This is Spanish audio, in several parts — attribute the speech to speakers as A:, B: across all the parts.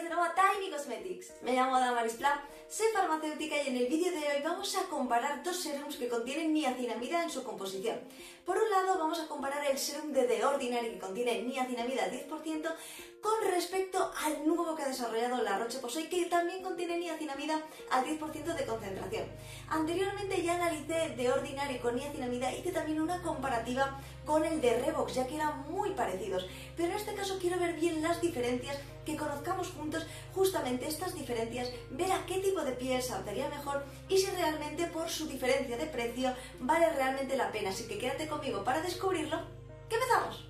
A: de nuevo a Tiny Cosmetics. Me llamo Damaris Pla, soy farmacéutica y en el vídeo de hoy vamos a comparar dos serums que contienen niacinamida en su composición. Por un lado vamos a comparar el serum de The Ordinary que contiene niacinamida al 10% con respecto al nuevo que ha desarrollado La Roche-Posay que también contiene niacinamida al 10% de concentración. Anteriormente ya analicé The Ordinary con niacinamida, hice también una comparativa con el de Revox ya que eran muy parecidos, pero en este caso quiero ver bien las diferencias, que conozcamos juntos justamente estas diferencias, ver a qué tipo de piel saldría mejor y si realmente por su diferencia de precio vale realmente la pena. Así que quédate conmigo para descubrirlo. ¡Que empezamos!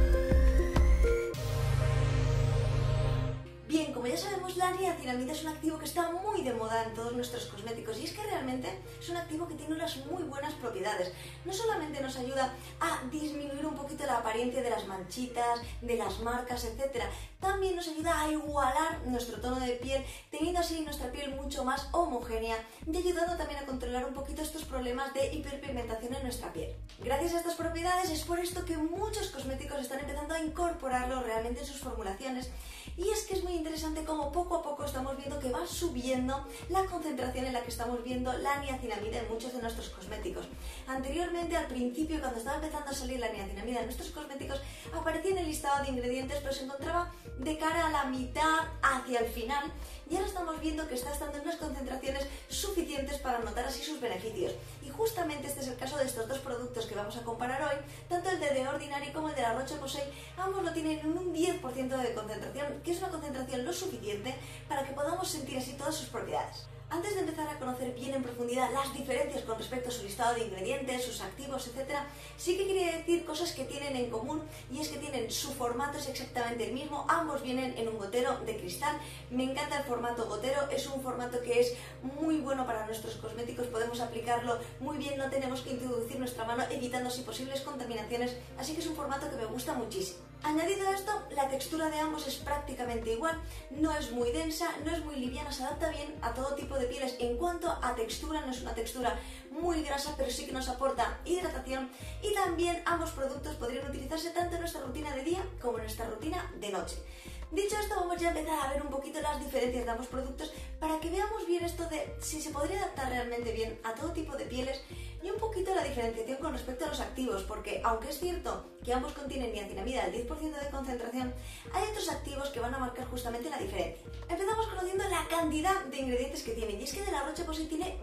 A: Bien, como ya sabemos, la niacinamida es un activo que está muy de moda en todos nuestros cosméticos y es que realmente es un activo que tiene unas muy buenas propiedades. No solamente nos ayuda a disminuir un poquito la apariencia de las manchitas, de las marcas, etc. También nos ayuda a igualar nuestro tono de piel, teniendo así nuestra piel mucho más homogénea y ayudando también a controlar un poquito estos problemas de hiperpigmentación en nuestra piel. Gracias a estas propiedades es por esto que muchos cosméticos están empezando a incorporarlo realmente en sus formulaciones. Y es que es muy interesante como poco a poco estamos viendo que va subiendo la concentración en la que estamos viendo la niacinamida en muchos de nuestros cosméticos. Anteriormente, al principio, cuando estaba empezando a salir la niacinamida en nuestros cosméticos, aparecía en el listado de ingredientes, pero se encontraba de cara a la mitad hacia el final. Y ahora estamos viendo que está estando en unas concentraciones suficientes para notar así sus beneficios. Y justamente este es el caso de estos dos productos que vamos a comparar hoy, tanto el de The Ordinary como el de La Roche-Posay. Ambos lo tienen en un 10% de concentración, que es una concentración lo suficiente para que podamos sentir así todas sus propiedades. Antes de empezar a conocer bien en profundidad las diferencias con respecto a su listado de ingredientes, sus activos, etc., sí que quería decir cosas que tienen en común, y es que tienen su formato es exactamente el mismo, ambos vienen en un gotero de cristal. Me encanta el formato gotero, es un formato que es muy bueno para nuestros cosméticos, podemos aplicarlo muy bien, no tenemos que introducir nuestra mano evitando así posibles contaminaciones, así que es un formato que me gusta muchísimo. Añadido a esto, la textura de ambos es prácticamente igual, no es muy densa, no es muy liviana, se adapta bien a todo tipo de pieles. En cuanto a textura, no es una textura muy grasa, pero sí que nos aporta hidratación, y también ambos productos podrían utilizarse tanto en nuestra rutina de día como en nuestra rutina de noche. Dicho esto, vamos ya a empezar a ver un poquito las diferencias de ambos productos para que veamos bien esto de si se podría adaptar realmente bien a todo tipo de pieles, y un poquito la diferenciación con respecto a los activos, porque aunque es cierto que ambos contienen niacinamida al 10% de concentración, hay otros activos que van a marcar justamente la diferencia. Empezamos conociendo la cantidad de ingredientes que tienen, y es que de La Roche-Posay tiene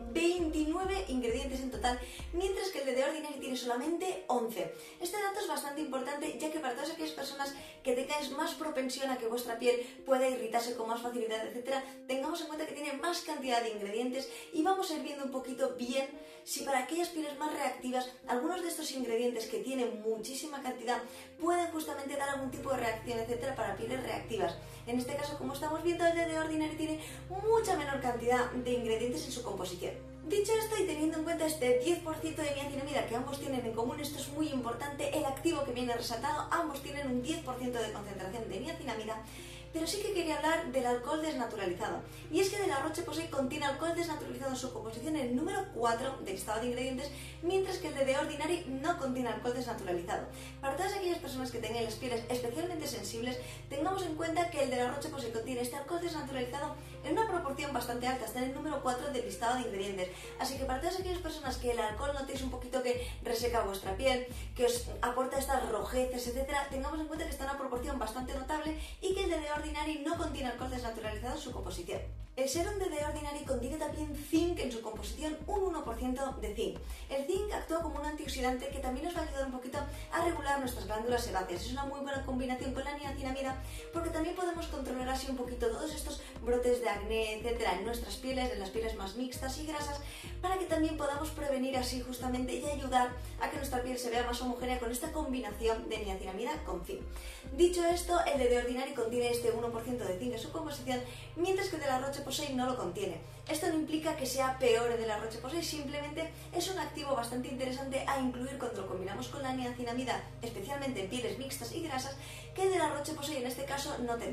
A: 29 ingredientes en total, mientras que el de The Ordinary tiene solamente 11. Este dato es bastante importante, ya que para todas aquellas personas que tengáis más propensión a que vuestra piel pueda irritarse con más facilidad, etc., tengamos en cuenta que tiene más cantidad de ingredientes, y vamos a ir viendo un poquito bien si para aquellas pieles más reactivas algunos de estos ingredientes que tienen muchísima cantidad pueden justamente dar algún tipo de reacción, etc., para pieles reactivas. En este caso, como estamos viendo, el de The Ordinary tiene mucha menor cantidad de ingredientes en su composición. Dicho esto, y teniendo en cuenta este 10% de niacinamida que ambos tienen en común, esto es muy importante, el activo que viene resaltado, ambos tienen un 10% de concentración de niacinamida, pero sí que quería hablar del alcohol desnaturalizado. Y es que de La Roche-Posay contiene alcohol desnaturalizado en su composición en el número 4 del listado de ingredientes, mientras que el de The Ordinary no contiene alcohol desnaturalizado. Para todas aquellas personas que tengan las pieles especialmente sensibles, tengamos en cuenta que el de La Roche-Posay contiene este alcohol desnaturalizado en una proporción bastante alta, está en el número 4 del listado de ingredientes. Así que para todas aquellas personas que el alcohol notéis un poquito que reseca vuestra piel, que os aporta estas rojeces, etc., tengamos en cuenta que está en una proporción bastante notable y que el de The Ordinary no contiene alcohol desnaturalizado en su composición. El serum de The Ordinary contiene también zinc en su composición, un 1% de zinc. El zinc actúa como un antioxidante que también nos va a ayudar un poquito a regular nuestras glándulas sebáceas. Es una muy buena combinación con la niacinamida, porque también podemos controlar así un poquito todos estos brotes de acné, etcétera, en nuestras pieles, en las pieles más mixtas y grasas, para que también podamos prevenir así justamente y ayudar a que nuestra piel se vea más homogénea con esta combinación de niacinamida con zinc. Dicho esto, el de The Ordinary contiene este 1% de zinc en su composición, mientras que el de La Roche-Posay no lo contiene. Esto no implica que sea peor el de La Roche-Posay, simplemente es un activo bastante interesante a incluir cuando lo combinamos con la niacinamida, especialmente en pieles mixtas y grasas, que el de La Roche-Posay en este caso no tendría.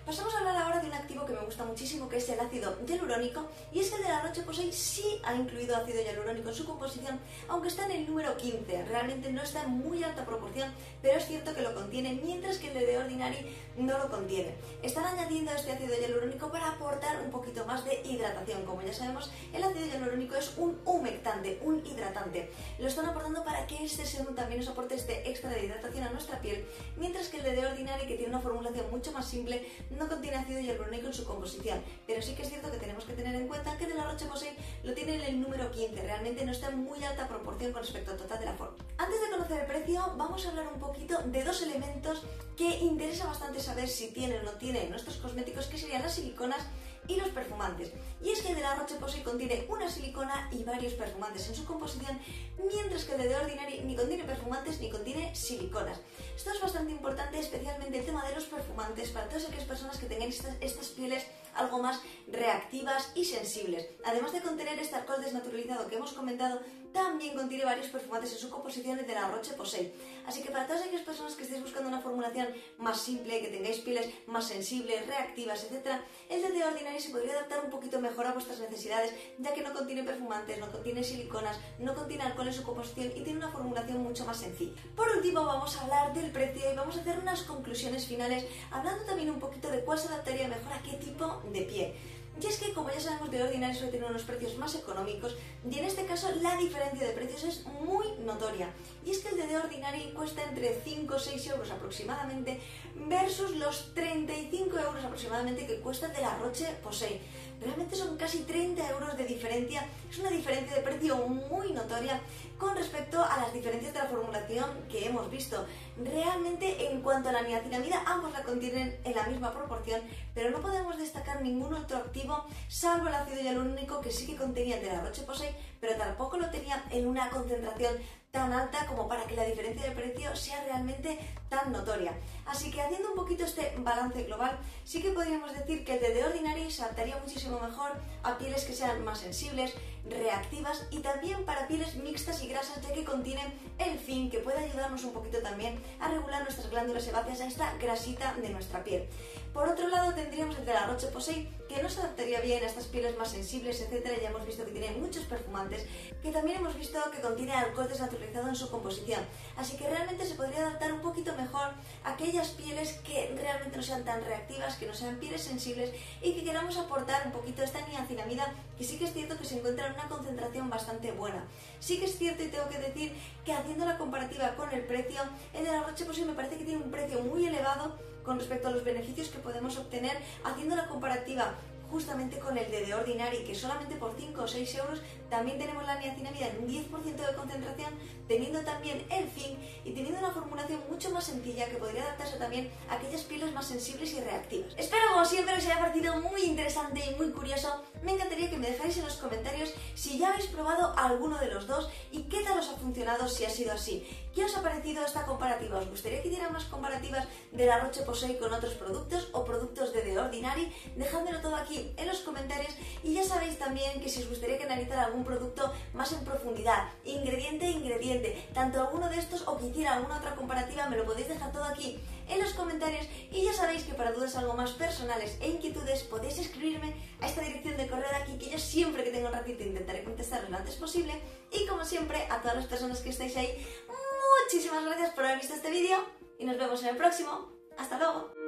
A: Pasamos a hablar ahora de un activo que me gusta muchísimo, que es el ácido hialurónico, y es que el de La Roche-Posay sí ha incluido ácido hialurónico en su composición, aunque está en el número 15, realmente no está en muy alta proporción, pero es cierto que lo contiene, mientras que el de The Ordinary no lo contiene. Están añadiendo este ácido hialurónico para aportar un poquito más de hidratación. Como ya sabemos, el ácido hialurónico es un humectante, un hidratante. Lo están aportando para que este serum también nos aporte este extra de hidratación a nuestra piel, mientras que el de The Ordinary, que tiene una formulación mucho más simple, no contiene ácido hialurónico en su composición, pero sí que es cierto que tenemos que tener en cuenta que de La Roche-Posay lo tiene en el número 15, realmente no está en muy alta proporción con respecto al total de la fórmula. Antes de conocer el precio, vamos a hablar un poquito de dos elementos que interesa bastante saber si tienen o no tienen nuestros cosméticos, que serían las siliconas y los perfumantes. Y es que el de La Roche-Posay contiene una silicona y varios perfumantes en su composición, mientras que el de The Ordinary ni contiene perfumantes ni contiene siliconas. Esto es bastante importante, especialmente el tema de los perfumantes, para todas aquellas personas que tengan estas pieles algo más reactivas y sensibles. Además de contener este alcohol desnaturalizado que hemos comentado, también contiene varios perfumantes en su composición de La Roche-Posay. Así que para todas aquellas personas que estéis buscando una formulación más simple, que tengáis pieles más sensibles, reactivas, etc., el de The Ordinary se podría adaptar un poquito mejor a vuestras necesidades, ya que no contiene perfumantes, no contiene siliconas, no contiene alcohol en su composición y tiene una formulación mucho más sencilla. Por último, vamos a hablar del precio y vamos a hacer unas conclusiones finales, hablando también un poquito de cuál se adaptaría mejor a qué tipo de piel. Y es que, como ya sabemos, The Ordinary suele tener unos precios más económicos, y en este caso la diferencia de precios es muy notoria. Y es que el de The Ordinary cuesta entre 5 o 6 euros aproximadamente, versus los 35 euros aproximadamente que cuesta el de La Roche-Posay. Realmente son casi 30 euros de diferencia, es una diferencia de precio muy notoria con respecto a las diferencias de la formulación que hemos visto. Realmente, en cuanto a la niacinamida, ambos la contienen en la misma proporción, pero no podemos destacar ningún otro activo salvo el ácido hialurónico, que sí que contenía el de La Roche-Posay, pero tampoco lo tenía en una concentración tan alta como para que la diferencia de precio sea realmente tan notoria. Así que, haciendo un poquito este balance global, sí que podríamos decir que el de The Ordinary se adaptaría muchísimo mejor a pieles que sean más sensibles, reactivas, y también para pieles mixtas y grasas, ya que contiene el zinc, que puede ayudarnos un poquito también a regular nuestras glándulas sebáceas, a esta grasita de nuestra piel. Por otro lado, tendríamos el de La Roche-Posay, que no se adaptaría bien a estas pieles más sensibles, etcétera. Ya hemos visto que tiene muchos perfumantes, que también hemos visto que contiene alcohol desnaturalizado en su composición. Así que realmente se podría adaptar un poquito mejor a aquellas pieles que realmente no sean tan reactivas, que no sean pieles sensibles y que queramos aportar un poquito esta niacinamida, que sí que es cierto que se encuentra en una concentración bastante buena. Sí que es cierto, y tengo que decir, que haciendo la comparativa con el precio, el de La Roche-Posay me parece que tiene un precio muy elevado con respecto a los beneficios que podemos obtener haciendo la comparativa justamente con el de The Ordinary, que solamente por 5 o 6 euros también tenemos la niacinamida en un 10% de concentración, teniendo también el zinc y teniendo una formulación mucho más sencilla que podría adaptarse también a aquellas pieles más sensibles y reactivas. Espero, como siempre, que os haya parecido muy interesante y muy curioso. Me encantaría que me dejáis en los comentarios si ya habéis probado alguno de los dos y qué tal os ha funcionado, si ha sido así. ¿Qué os ha parecido esta comparativa? ¿Os gustaría que hiciera más comparativas de La Roche-Posay con otros productos o productos de The Ordinary? Dejádmelo todo aquí en los comentarios, y ya sabéis también que si os gustaría que analizara algún producto más en profundidad, ingrediente a ingrediente, tanto alguno de estos o que hiciera alguna otra comparativa, me lo podéis dejar todo aquí en los comentarios. Y ya sabéis que para dudas algo más personales e inquietudes podéis escribirme a esta dirección de correo de aquí, que yo siempre que tengo un ratito intentaré contestaros lo antes posible. Y como siempre, a todas las personas que estáis ahí, muchísimas gracias por haber visto este vídeo y nos vemos en el próximo. ¡Hasta luego!